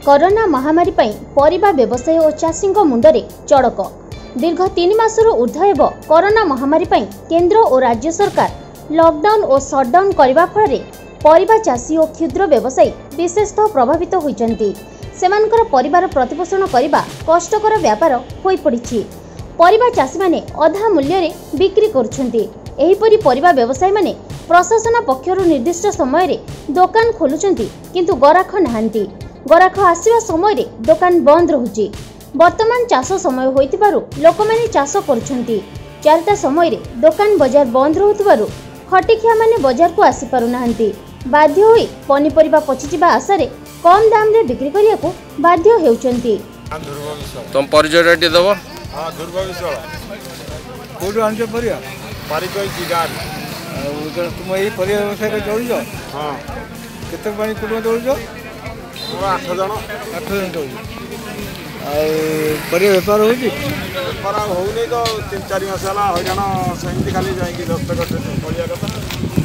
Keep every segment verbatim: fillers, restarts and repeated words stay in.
Corona महामारी पई परिबा व्यवसायी और चाषी मुंडरे चड़क। दीर्घ तीन मासर ऊर्ध्व एव कोरोना महामारी पई केंद्र और राज्य सरकार लॉकडाउन और शटडाउन करने फल परिबा चाषी और क्षुद्र व्यवसायी विशेषतः प्रभावित होइचंती। सेमानकर परिवार प्रतिपोषण करने कष्टकर व्यापार होई पड़िछि। परिबा चाषी माने अधा मूल्य रे बिक्री करुछंती। एहीपरि परिबा व्यवसायी माने प्रशासन पक्षर निर्दिष्ट समय रे दुकान खोलुछंती किंतु गराख नाहांती। गराख आसीबा समय रे दुकान बंद रहुछि। वर्तमान चाष समय होइतिबारु लोकमाने चाष करुछंती। चारटा समय रे दुकान बाजार बंद रहुतिबारु खटिखिया माने बाजार को आसी पारु नाहांती। बाध्य होई पनिपरिबा पचिजिबा आशा रे कम दाम रे बिक्री करिया को बाध्य हेउचंती। तुम परिचय रेडी दबो। हां दुर्गा विशाल कोड आनजे परिया पारिकई जिगार उधर तुम एही परिया व्यवसाय के जोड़ी जो। हां केते पानी कुटो जोड़ी जो पूरा आठ जन आठ जन जोड़ी आ परिया व्यापार होजी। व्यापार होउनी तो तीन चार मास हला होइजान सेमती खाली जाई कि दस टका परिया कथा।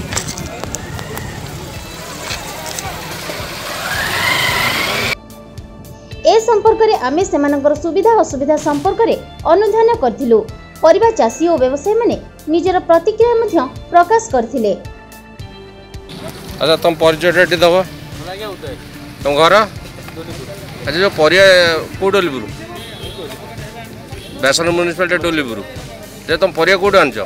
ए संपर्क रे आमे सेमानकर सुविधा असुविधा संपर्क रे अनुधान करथिलु। परिबा चाषी और व्यवसायी माने निजर प्रतिक्रिया मध्य प्रकाश करथिले। अच्छा तुम परिचय रेडी दबो। तुम घर अच्छा जो परिया को डोलीपुर बैसन म्युनिसिपालिटी डोलीपुर जे तुम परिया कोड आनछ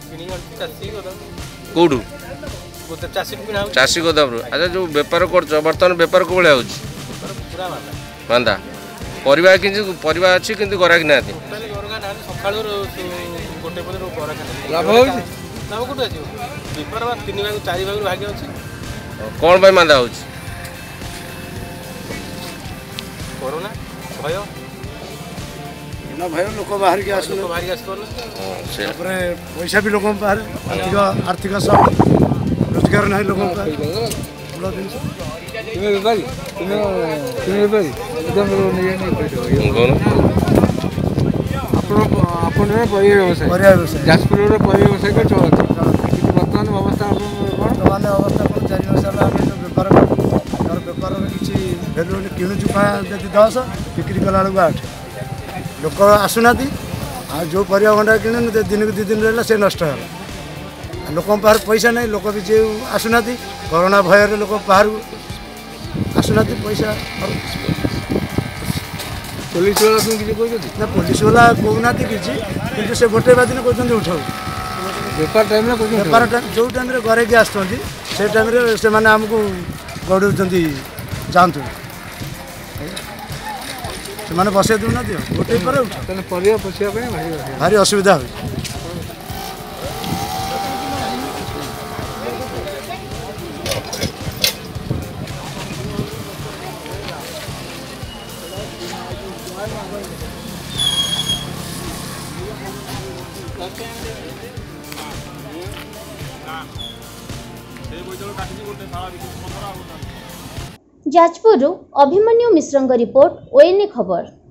कोडू चाषी गोदाम। अच्छा जो व्यापार करछ वर्तमान व्यापार को भले होछ मांदा परिवार कि परिवार अच्छी किंतु गराक ना लाभ हो कौन भाई मांदा हो कोरोना भय ना भाई लोक बाहर के आसु बाहर के आसु तापरे पैसा भी लोक बाहर आर्थिक आर्थिक सब रोजगार नहीं लोक तुम्हें व्यापारी तुम्हें तुम्हें व्यापारी एकदम नहीं नहीं कौन आपण आपण परिया व्यवसाय परिया व्यवसाय जाजपुर रे परिया व्यवसाय का चलत कि वर्तमान अवस्था आपण वर्तमान अवस्था को चार मास हला हम व्यापार कर व्यापार में किछि वैल्यू किनु चुका जति दस बिक्री कला वाला आठ लोक आसुनाती आ जो परिया भंडार किने दिन दु दिन रहला से नष्ट होला। लोक पार पैसा नहीं लोक भी जे आसुनाती कोरोना भय रे लोक बाहर आसुनाती पैसा पुलिस वाला किसी कहते ना पुलिस वाला कहना कि से गोटे दिन कहते उठाऊ बेपार टाइम बेपार टाइम जो टाइम घरे कि आसुँच से टाइम से आमको गड़ौ जातु से बसई दूना गोटे पर परिया पोषा भारी असुविधा हो। जाजपुर अभिमन्यु मिश्रंग रिपोर्ट ओएनए खबर।